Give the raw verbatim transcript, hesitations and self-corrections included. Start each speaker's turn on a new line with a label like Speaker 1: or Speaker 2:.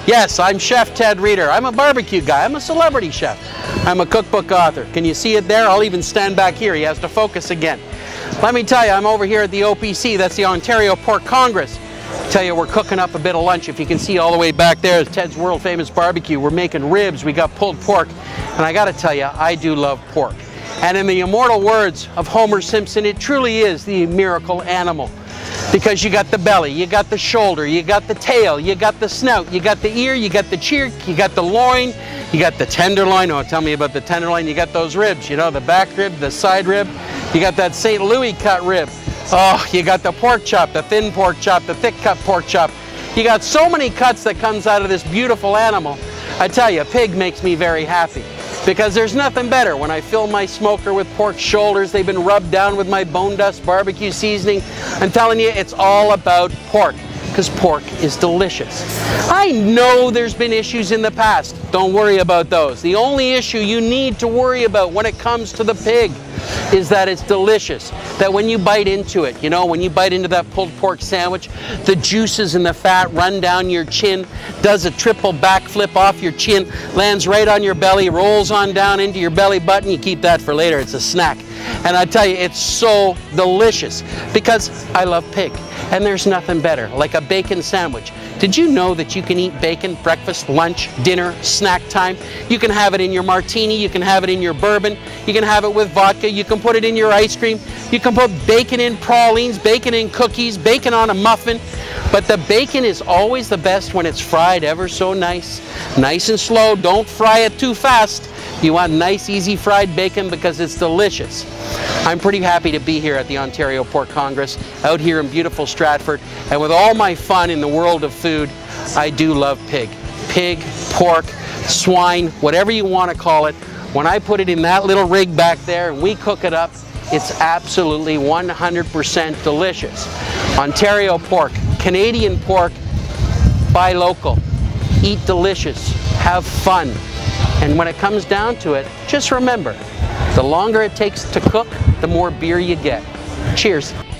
Speaker 1: Yes, I'm Chef Ted Reeder. I'm a barbecue guy. I'm a celebrity chef. I'm a cookbook author. Can you see it there? I'll even stand back here. He has to focus again. Let me tell you, I'm over here at the O P C. That's the Ontario Pork Congress. Tell you, we're cooking up a bit of lunch. If you can see all the way back there is Ted's world famous barbecue. We're making ribs. We got pulled pork. And I got to tell you, I do love pork. And in the immortal words of Homer Simpson, it truly is the miracle animal. Because you got the belly, you got the shoulder, you got the tail, you got the snout, you got the ear, you got the cheek, you got the loin, you got the tenderloin. Oh, tell me about the tenderloin. You got those ribs, you know, the back rib, the side rib. You got that Saint Louis cut rib. Oh, you got the pork chop, the thin pork chop, the thick cut pork chop. You got so many cuts that comes out of this beautiful animal. I tell you, pig makes me very happy. Because there's nothing better when I fill my smoker with pork shoulders. They've been rubbed down with my bone dust barbecue seasoning. I'm telling you, it's all about pork, because pork is delicious. I know there's been issues in the past. Don't worry about those. The only issue you need to worry about when it comes to the pig is that it's delicious. That when you bite into it, you know, when you bite into that pulled pork sandwich, the juices and the fat run down your chin, does a triple backflip off your chin, lands right on your belly, rolls on down into your belly button. You keep that for later, it's a snack. And I tell you, it's so delicious because I love pig. And there's nothing better, like a bacon sandwich. Did you know that you can eat bacon breakfast, lunch, dinner, snack time? You can have it in your martini, you can have it in your bourbon, you can have it with vodka, you can put it in your ice cream, you can put bacon in pralines, bacon in cookies, bacon on a muffin. But the bacon is always the best when it's fried ever so nice. Nice and slow, don't fry it too fast. You want nice, easy fried bacon because it's delicious. I'm pretty happy to be here at the Ontario Pork Congress, out here in beautiful Stratford, and with all my fun in the world of food, I do love pig. Pig, pork, swine, whatever you want to call it. When I put it in that little rig back there and we cook it up, it's absolutely one hundred percent delicious. Ontario pork, Canadian pork, buy local, eat delicious, have fun. And when it comes down to it, just remember, the longer it takes to cook, the more beer you get. Cheers.